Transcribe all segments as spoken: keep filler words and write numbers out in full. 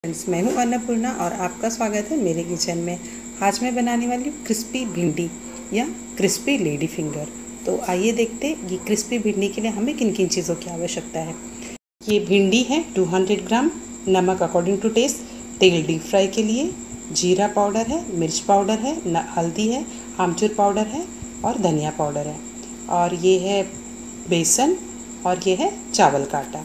Friends, मैं हूं अन्नपूर्णा और आपका स्वागत है मेरे किचन में। आज मैं बनाने वाली हूँ क्रिस्पी भिंडी या क्रिस्पी लेडी फिंगर। तो आइए देखते हैं ये क्रिस्पी भिंडी के लिए हमें किन किन चीज़ों की आवश्यकता है। ये भिंडी है दो सौ ग्राम, नमक अकॉर्डिंग टू टेस्ट, तेल डीप फ्राई के लिए, जीरा पाउडर है, मिर्च पाउडर है, न हल्दी है, आमचूर पाउडर है और धनिया पाउडर है, और ये है बेसन और ये है चावल का आटा।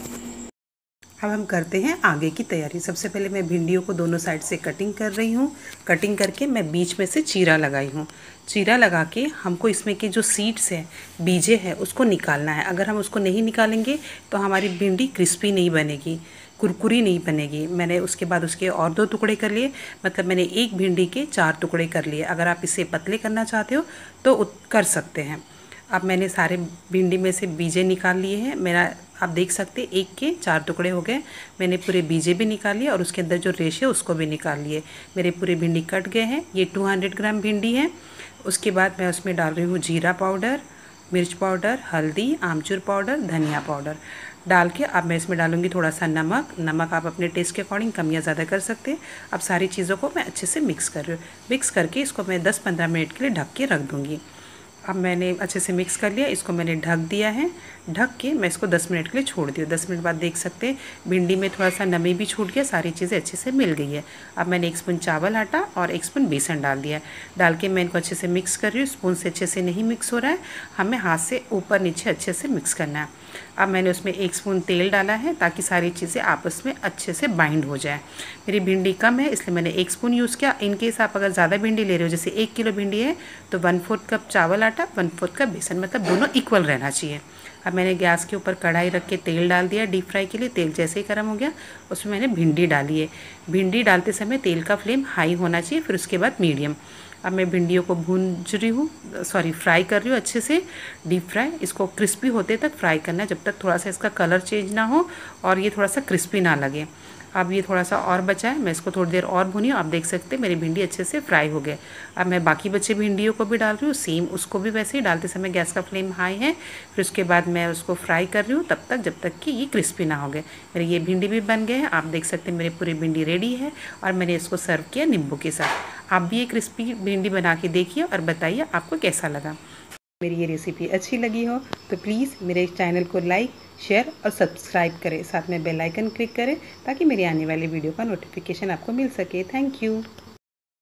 अब हम करते हैं आगे की तैयारी। सबसे पहले मैं भिंडियों को दोनों साइड से कटिंग कर रही हूँ। कटिंग करके मैं बीच में से चीरा लगाई हूँ। चीरा लगा के हमको इसमें के जो सीड्स है, बीजे है, उसको निकालना है। अगर हम उसको नहीं निकालेंगे तो हमारी भिंडी क्रिस्पी नहीं बनेगी, कुरकुरी नहीं बनेगी। मैंने उसके बाद उसके और दो टुकड़े कर लिए, मतलब मैंने एक भिंडी के चार टुकड़े कर लिए। अगर आप इसे पतले करना चाहते हो तो कर सकते हैं। अब मैंने सारे भिंडी में से बीजे निकाल लिए हैं। मेरा आप देख सकते हैं एक के चार टुकड़े हो गए। मैंने पूरे बीजे भी निकाल लिए और उसके अंदर जो रेशे उसको भी निकाल लिए। मेरे पूरे भिंडी कट गए हैं। ये दो सौ ग्राम भिंडी है। उसके बाद मैं उसमें डाल रही हूँ जीरा पाउडर, मिर्च पाउडर, हल्दी, आमचूर पाउडर, धनिया पाउडर डाल के अब मैं इसमें डालूँगी थोड़ा सा नमक। नमक आप अपने टेस्ट के अकॉर्डिंग कम या ज़्यादा कर सकते हैं। अब सारी चीज़ों को मैं अच्छे से मिक्स कर रही हूँ। मिक्स करके इसको मैं दस पंद्रह मिनट के लिए ढक के रख दूँगी। अब मैंने अच्छे से मिक्स कर लिया, इसको मैंने ढक दिया है। ढक के मैं इसको दस मिनट के लिए छोड़ दी। दस मिनट बाद देख सकते हैं भिंडी में थोड़ा सा नमी भी छूट गया, सारी चीज़ें अच्छे से मिल गई है। अब मैंने एक स्पून चावल आटा और एक स्पून बेसन डाल दिया है। डाल के मैं इनको अच्छे से मिक्स कर रही हूँ। स्पून से अच्छे से नहीं मिक्स हो रहा है, हमें हाथ से ऊपर नीचे अच्छे से मिक्स करना है। अब मैंने उसमें एक स्पून तेल डाला है ताकि सारी चीज़ें आपस में अच्छे से बाइंड हो जाए। मेरी भिंडी कम है इसलिए मैंने एक स्पून यूज़ किया। इनकेस आप अगर ज़्यादा भिंडी ले रहे हो, जैसे एक किलो भिंडी है तो वन फोर्थ कप चावल आटा, वन फोर्थ कप बेसन, मतलब दोनों इक्वल रहना चाहिए। अब मैंने गैस के ऊपर कढ़ाई रख के तेल डाल दिया डीप फ्राई के लिए। तेल जैसे ही गर्म हो गया उसमें मैंने भिंडी डाली है। भिंडी डालते समय तेल का फ्लेम हाई होना चाहिए, फिर उसके बाद मीडियम। अब मैं भिंडियों को भूंज रही हूँ, सॉरी फ्राई कर रही हूँ अच्छे से, डीप फ्राई। इसको क्रिस्पी होते तक फ्राई करना है, जब तक थोड़ा सा इसका कलर चेंज ना हो और ये थोड़ा सा क्रिस्पी ना लगे। अब ये थोड़ा सा और बचा है, मैं इसको थोड़ी देर और भूनी हूँ। आप देख सकते हैं मेरी भिंडी अच्छे से फ्राई हो गए। अब मैं बाकी बचे भिंडियों को भी डाल रही हूँ, सेम उसको भी वैसे ही डालते समय गैस का फ्लेम हाई है। फिर उसके बाद मैं उसको फ्राई कर रही हूँ तब तक जब तक कि ये क्रिस्पी ना हो गए। मेरे ये भिंडी भी बन गए हैं। आप देख सकते हैं मेरी पूरी भिंडी रेडी है और मैंने इसको सर्व किया नींबू के साथ। आप भी ये क्रिस्पी भिंडी बना के देखिए और बताइए आपको कैसा लगा। मेरी ये रेसिपी अच्छी लगी हो तो प्लीज़ मेरे चैनल को लाइक, शेयर और सब्सक्राइब करें। साथ में बेल आइकन क्लिक करें ताकि मेरी आने वाली वीडियो का नोटिफिकेशन आपको मिल सके। Thank you.